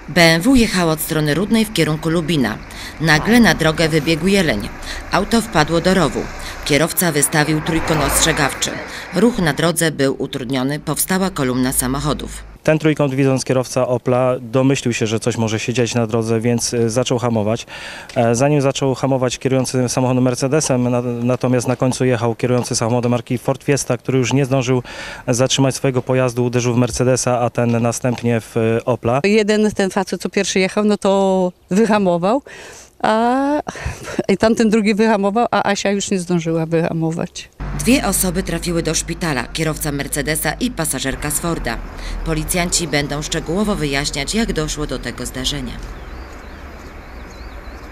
BMW jechało od strony Rudnej w kierunku Lubina. Nagle na drogę wybiegł jeleń. Auto wpadło do rowu. Kierowca wystawił trójkąt ostrzegawczy. Ruch na drodze był utrudniony, powstała kolumna samochodów. Ten trójkąt, widząc kierowca Opla, domyślił się, że coś może się dziać na drodze, więc zaczął hamować. Zanim zaczął hamować kierujący samochodem Mercedesem, natomiast na końcu jechał kierujący samochodem marki Ford Fiesta, który już nie zdążył zatrzymać swojego pojazdu, uderzył w Mercedesa, a ten następnie w Opla. Ten facet, co pierwszy jechał, no to wyhamował, i tamten drugi wyhamował, a Asia już nie zdążyła wyhamować. Dwie osoby trafiły do szpitala, kierowca Mercedesa i pasażerka z Forda. Policjanci będą szczegółowo wyjaśniać, jak doszło do tego zdarzenia.